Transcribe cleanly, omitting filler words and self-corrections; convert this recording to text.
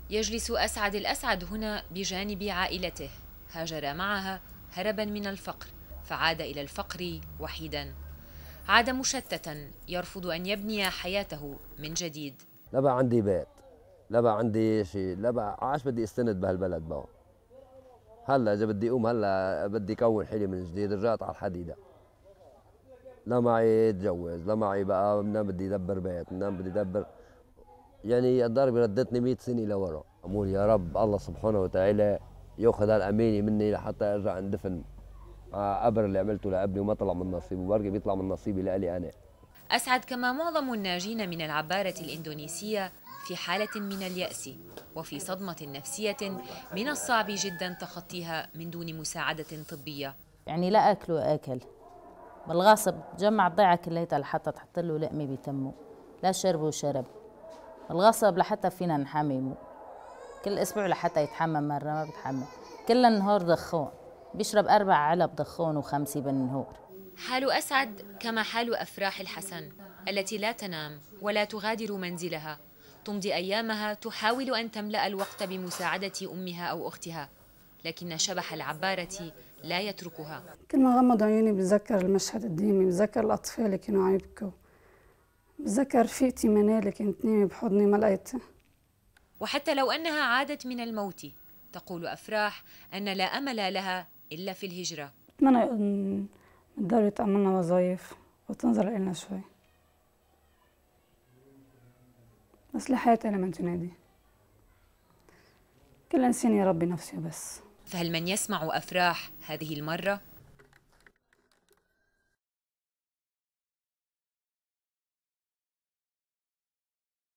يجلس أسعد الأسعد هنا بجانب عائلته، هاجر معها هربا من الفقر، فعاد إلى الفقر وحيدا. عاد مشتتا يرفض أن يبني حياته من جديد. لا بقى عندي بيت، لا بقى عندي شيء، لا بقى عاش بدي استند بهالبلد بقى. هلا اذا بدي اقوم هلا بدي كون حلي من جديد، رجعت على الحديده. لا معي اتجوز، لا معي بقى منام بدي ادبر بيت، منام بدي ادبر. يعني الضربة ردتني 100 سنة لورا. أقول يا رب الله سبحانه وتعالى ياخذ هالأمانة مني لحتى أرجع اندفن مع قبر اللي عملته لابني وما طلع من نصيبي، وبركي بيطلع من نصيبي لإلي أنا. أسعد كما معظم الناجين من العبارة الإندونيسية في حالة من اليأس وفي صدمة نفسية من الصعب جدا تخطيها من دون مساعدة طبية. يعني لا أكل وآكل بالغصب، جمع الضيعة كليتها لحتى تحط له لقمة بتمه، لا شرب وشرب بالغصب لحتى فينا نحممه. كل أسبوع لحتى يتحمم مرة ما بتحمم، كل النهار دخون، بيشرب 4 علب دخون و5 بالنهار. حال أسعد كما حال أفراح الحسن التي لا تنام ولا تغادر منزلها، تمضي أيامها تحاول أن تملأ الوقت بمساعدة أمها أو أختها، لكن شبح العبارة لا يتركها. كل ما غمض عيوني بتذكر المشهد الديمي، بتذكر الأطفال اللي كانوا عم يبكوا، بتذكر رفيقتي منال اللي كانت نايمة بحضني ما لقيتها. وحتى لو أنها عادت من الموت، تقول أفراح أن لا أمل لها إلا في الهجرة. بتمنى الدولة تأمننا وظايف وتنظر إلنا شوي، بس لحياتي لمن تنادي. كل إنسان يربي نفسه بس. فهل من يسمع أفراح هذه المرة؟